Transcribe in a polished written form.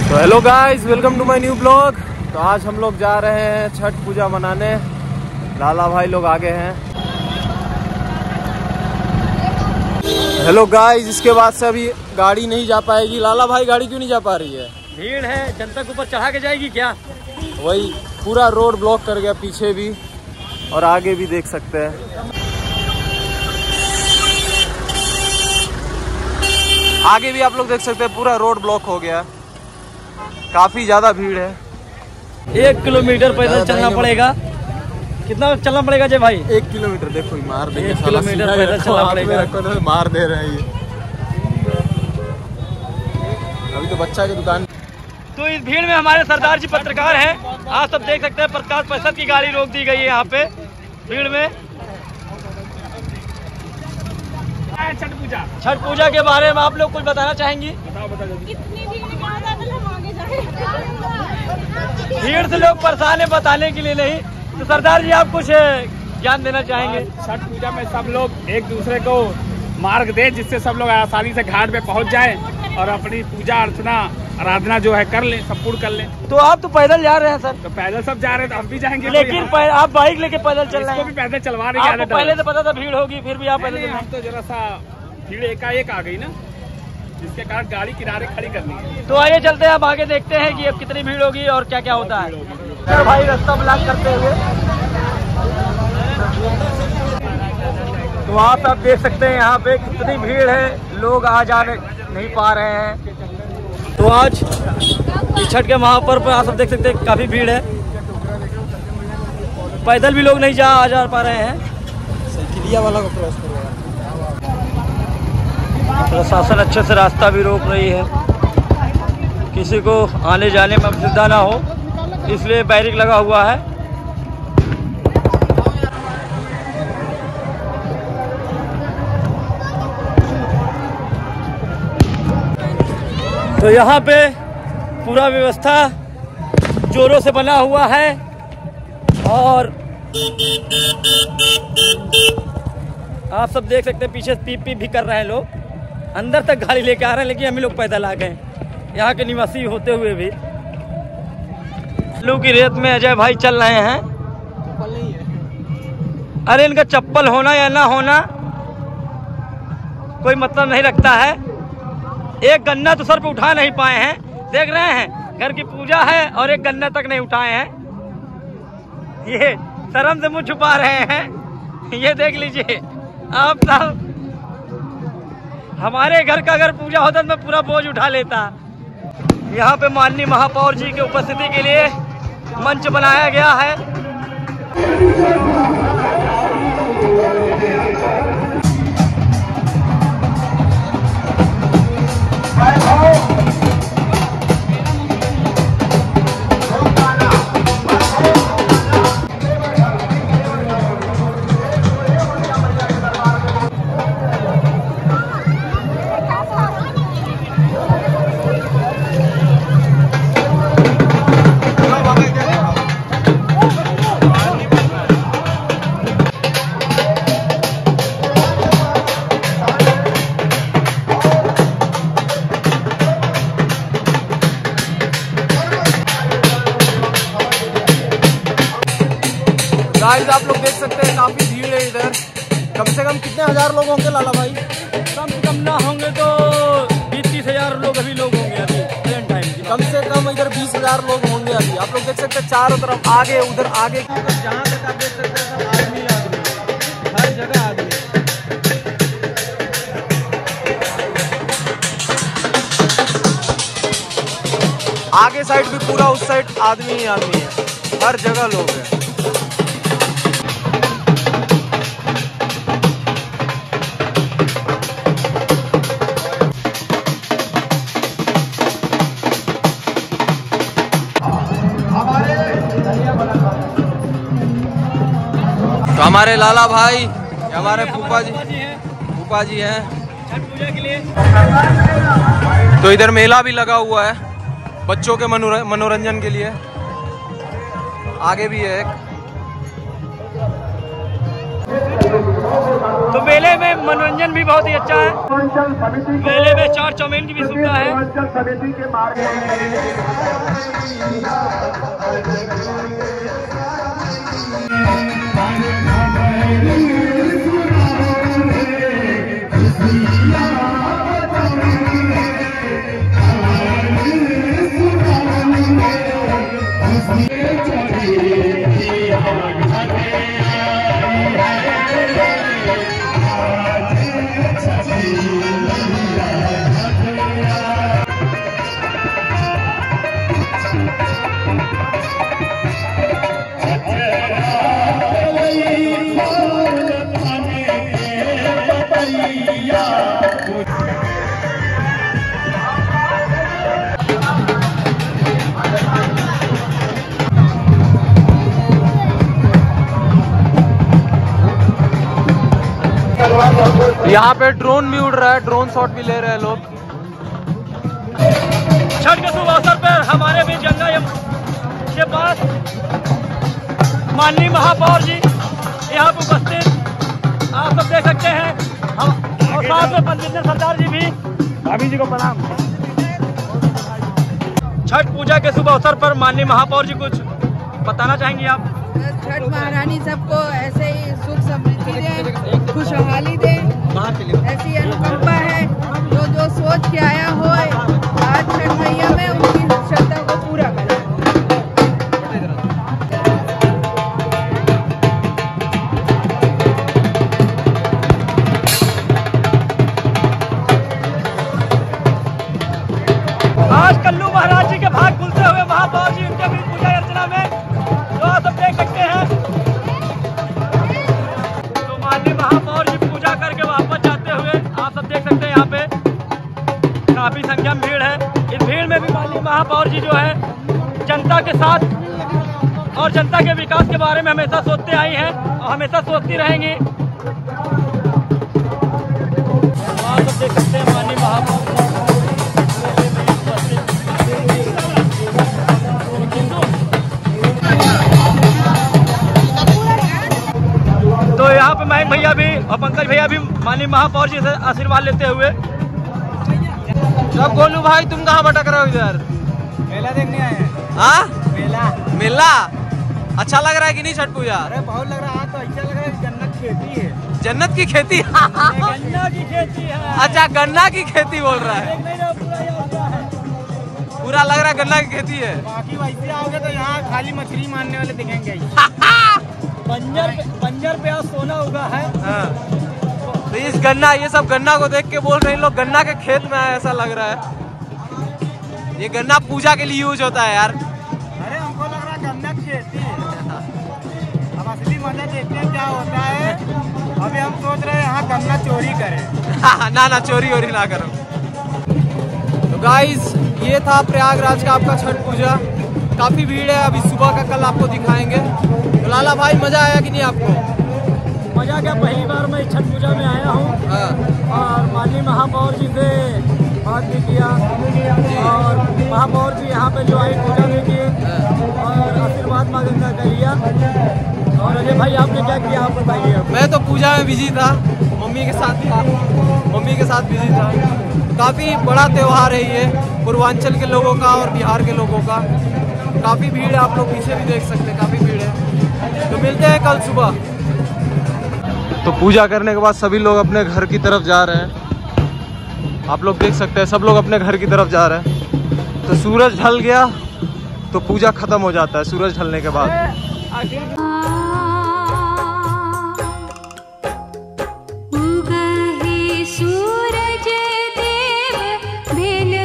तो hello guys, welcome to my new blog. तो आज हम लोग जा रहे हैं छठ पूजा मनाने। लाला भाई लोग आगे हैं। हेलो गाइस, इसके बाद से अभी गाड़ी नहीं जा पाएगी। लाला भाई गाड़ी क्यों नहीं जा पा रही है? भीड़ है, जनता के ऊपर चढ़ा के जाएगी क्या? वही पूरा रोड ब्लॉक कर गया, पीछे भी और आगे भी देख सकते हैं। आगे भी आप लोग देख सकते हैं, पूरा रोड ब्लॉक हो गया। काफी ज्यादा भीड़ है। 1 किलोमीटर पैदल चलना पड़ेगा। कितना चलना पड़ेगा जय भाई? 1 किलोमीटर। देखो मार देंगे, 1 किलोमीटर पैदल चलना पड़ेगा। मार दे रहे हैं ये। अभी तो बच्चा की दुकान। तो इस भीड़ में हमारे सरदार जी पत्रकार हैं। आप सब देख सकते हैं, प्रकाश परिषद की गाड़ी रोक दी गई है यहाँ पे भीड़ में। छठ पूजा के बारे में आप लोग कुछ बताना चाहेंगी? भीड़ से लोग परेशान है, बताने के लिए नहीं। तो सरदार जी आप कुछ ज्ञान देना चाहेंगे? छठ पूजा में सब लोग एक दूसरे को मार्ग दे, जिससे सब लोग आसानी से घाट पे पहुंच जाए और अपनी पूजा अर्चना आराधना जो है कर ले, संपूर्ण कर ले। तो आप तो पैदल जा रहे हैं सर? तो पैदल सब जा रहे हैं, तो हम भी जाएंगे। लेकिन आप बाइक लेके पैदल चल रहे हैं। भी पैदल चलवा रहे हैं। पहले से पता था भीड़ होगी, फिर भी आप पैदल? हम तो जरा सा भीड़ एकाएक आ गई ना, जिसके कारण गाड़ी किनारे खड़ी करनी है। तो आइए चलते हैं, अब आगे देखते हैं कि अब कितनी भीड़ होगी और क्या क्या होता है। सर भाई रास्ता ब्लॉक करते हुए, तो वहाँ पे आप देख सकते हैं यहाँ पे कितनी भीड़ है, लोग आ जा नहीं पा रहे हैं। तो आज छठ के महापर्व पर आप सब देख सकते हैं काफी भीड़ है। पैदल भी लोग नहीं जा पा रहे हैं। साइकिलिया वाला को क्रॉस करो। प्रशासन अच्छे से रास्ता भी रोक रही है, किसी को आने जाने में असुविधा ना हो, इसलिए बैरिक लगा हुआ है। तो यहाँ पे पूरा व्यवस्था जोरों से बना हुआ है और आप सब देख सकते हैं पीछे पीप पीप भी कर रहे हैं लोग। अंदर तक गाड़ी लेके आ रहे हैं, लेकिन हम लोग पैदल आ गए यहाँ के निवासी होते हुए भी। लू की रेत में अजय भाई चल रहे हैं। चप्पल नहीं है। अरे इनका चप्पल होना या ना होना कोई मतलब नहीं रखता है। एक गन्ना तो सर पे उठा नहीं पाए हैं, देख रहे हैं, घर की पूजा है और एक गन्ना तक नहीं उठाए हैं। ये शर्म से मुंह छुपा रहे हैं। ये देख लीजिए आप साहब, हमारे घर का अगर पूजा होता तो मैं पूरा बोझ उठा लेता। यहाँ पे माननीय महापौर जी की उपस्थिति के लिए मंच बनाया गया है। गाइस आप लोग देख सकते हैं, काफी भीड़ है इधर। कम से कम कितने हजार लोग होंगे लाला भाई? कम से कम ना होंगे तो 20-30 हजार लोग अभी लोग होंगे अभी ट्रेन टाइम की। कम से कम इधर 20,000 लोग होंगे अभी। आप लोग देख सकते हैं चारों तरफ, आगे उधर आगे, जहाँ तक आप देख सकते हैं सब आदमी आदमी, हर जगह आदमी। आगे साइड भी पूरा, उस साइड आदमी ही आदमी है, हर जगह लोग हैं। तो हमारे लाला भाई, हमारे फूफा जी हैं छठ पूजा के लिए। तो इधर मेला भी लगा हुआ है बच्चों के मनोरंजन के लिए। आगे भी है एक। तो मेले में मनोरंजन भी बहुत ही अच्छा है। मेले में चाट चाउमीन की भी सुविधा है। यहाँ पे ड्रोन भी उड़ रहा है, ड्रोन शॉट भी ले रहे हैं लोग। छठ के शुभ अवसर पर हमारे बीच गंगा के पास माननीय महापौर जी यहाँ पे उपस्थित आप सब देख सकते हैं। हम और साथ में पंडित सरदार जी भी, भाभी जी को प्रणाम। छठ पूजा के शुभ अवसर पर माननीय महापौर जी कुछ बताना चाहेंगी आप? छठ महारानी सबको ऐसे ही सुख समृद्धि दे, खुशहाली दे, ऐसी अनुकंपा है। जो सोच के आया हो आज छठ मैया में उनकी श्रद्धा को पूरा करें। आज कल्लू महाराज जी के भाग खुलते हुए महापौर जी उनके भी पूजा अर्चना में जो आप सब देख सकते हैं। तो माननीय महापौर जी पूजा करके वापस जाते हुए आप सब देख सकते हैं। यहाँ पे काफी संख्या में भीड़ है। इस भीड़ में भी माननीय महापौर जी जो है जनता के साथ और जनता के विकास के बारे में हमेशा सोचते आई हैं और हमेशा सोचती रहेंगी। आप सब देख सकते हैं माननीय महापौर तो यहाँ पे महेश भैया भी और पंकज भैया भी माननीय महापौर जी से आशीर्वाद लेते हुए। अब गोलू भाई तुम कहाँ भटक रहे हो इधर? मेला देखने आए हैं। हाँ मेला मेला अच्छा लग रहा है कि नहीं छठ पूजा? अरे बहुत लग रहा है। तो अच्छा लग रहा है, जन्नत खेती है। जन्नत की खेती गन्ना की खेती है। अच्छा गन्ना की खेती बोल रहा है। पूरा लग रहा है गन्ना की खेती है। बाकी वैसे आओगे तो यहाँ खाली मछली मारने वाले दिखेंगे ही। बंजर पे आज सोना उगा है। हाँ। तो इस गन्ना ये सब गन्ना को देख के बोल रहे हैं लोग गन्ना के खेत में आए ऐसा लग रहा है। ये गन्ना पूजा के लिए यूज होता है यार। अरे हमको लग रहा है गन्ना की खेती है। अब असली मजा देखते हैं क्या होता है। अभी हम सोच रहे हैं यहाँ गन्ना चोरी करें। ना चोरी वोरी ना करो। तो गाइस ये था प्रयागराज का आपका छठ पूजा। काफी भीड़ है। अभी सुबह का कल आपको दिखाएंगे। तो लाला भाई मजा आया कि नहीं आपको? मजा क्या, पहली बार मैं छठ पूजा में आया हूँ। हाँ। और माननीय महापौर जी से बात भी किया और महापौर जी यहाँ पे जो आई पूजा भी की और आशीर्वाद माँ गंगा का लिया। और अजय भाई आपने क्या किया आप बताइए? मैं तो पूजा में बिजी था, मम्मी के साथ था, मम्मी के साथ बिजी था। तो काफ़ी बड़ा त्यौहार है ये पूर्वांचल के लोगों का और बिहार के लोगों का। काफ़ी भीड़ है, आप लोग पीछे भी देख सकते हैं, काफ़ी भीड़ है। तो मिलते हैं कल सुबह। तो पूजा करने के बाद सभी लोग अपने घर की तरफ जा रहे हैं। आप लोग देख सकते हैं सब लोग अपने घर की तरफ जा रहे हैं। तो सूरज ढल गया तो पूजा खत्म हो जाता है सूरज ढलने के बाद। उगहे सूरज देव भेल